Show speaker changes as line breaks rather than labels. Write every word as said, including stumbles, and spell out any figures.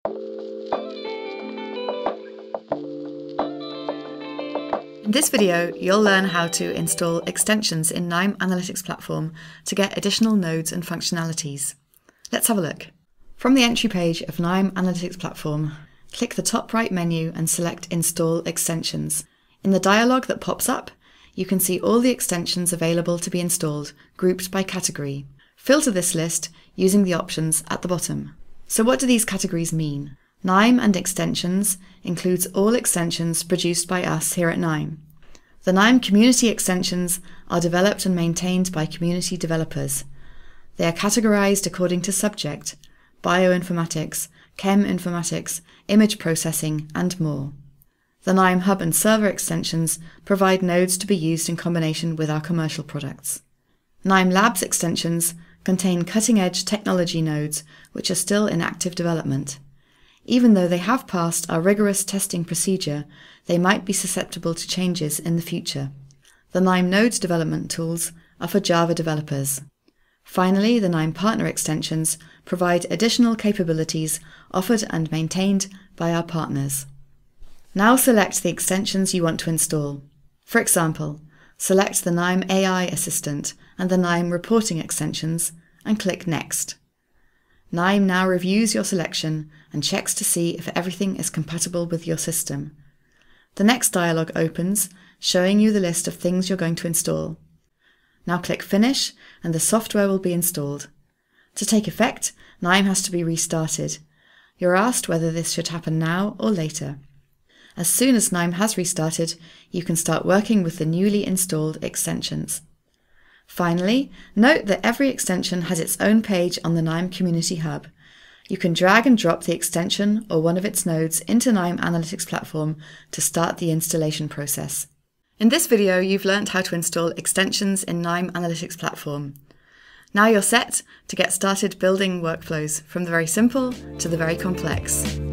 In this video, you'll learn how to install extensions in KNIME Analytics Platform to get additional nodes and functionalities. Let's have a look. From the entry page of KNIME Analytics Platform, click the top right menu and select Install Extensions. In the dialog that pops up, you can see all the extensions available to be installed, grouped by category. Filter this list using the options at the bottom. So what do these categories mean? KNIME and Extensions includes all extensions produced by us here at KNIME. The KNIME community extensions are developed and maintained by community developers. They are categorized according to subject, bioinformatics, chem informatics, image processing, and more. The KNIME Hub and Server extensions provide nodes to be used in combination with our commercial products. KNIME Labs extensions contain cutting-edge technology nodes which are still in active development. Even though they have passed our rigorous testing procedure, they might be susceptible to changes in the future. The KNIME Nodes development tools are for Java developers. Finally, the KNIME Partner extensions provide additional capabilities offered and maintained by our partners. Now select the extensions you want to install. For example, select the KNIME A I Assistant and the KNIME Reporting extensions and click Next. KNIME now reviews your selection and checks to see if everything is compatible with your system. The next dialog opens, showing you the list of things you're going to install. Now click Finish and the software will be installed. To take effect, KNIME has to be restarted. You're asked whether this should happen now or later. As soon as KNIME has restarted, you can start working with the newly installed extensions. Finally, note that every extension has its own page on the KNIME Community Hub. You can drag and drop the extension or one of its nodes into KNIME Analytics Platform to start the installation process. In this video, you've learnt how to install extensions in KNIME Analytics Platform. Now you're set to get started building workflows from the very simple to the very complex.